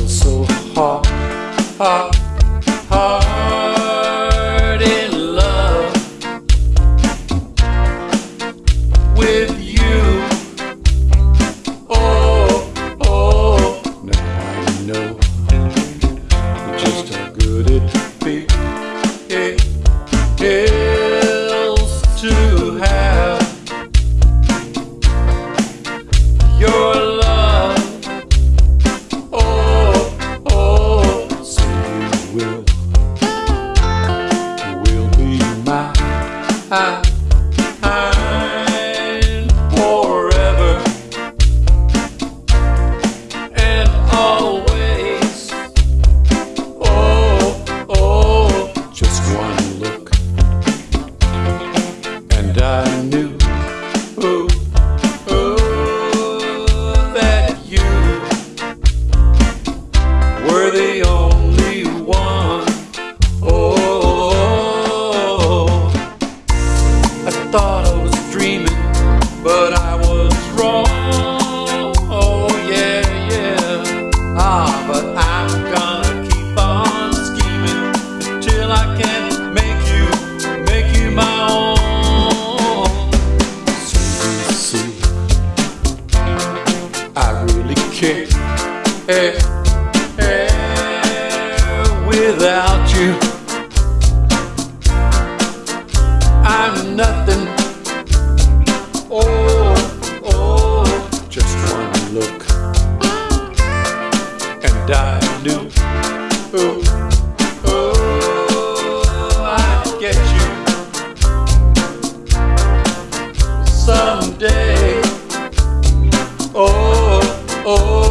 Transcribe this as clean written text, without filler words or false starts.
so hard, hard, hard in love with you. Oh, oh, now I know just how good it feels to have your love. Oh, oh, so you will be mine forever and always. Oh, oh, just one look and I knew that you were the only one. Oh, I thought I was dreaming, but I was wrong. Oh yeah, yeah. But I'm gonna keep on scheming till I can make you my own. So you see, I really care without you. I'm nothing. Oh, oh, just one look and I knew, oh, I'd get you someday. Oh, oh.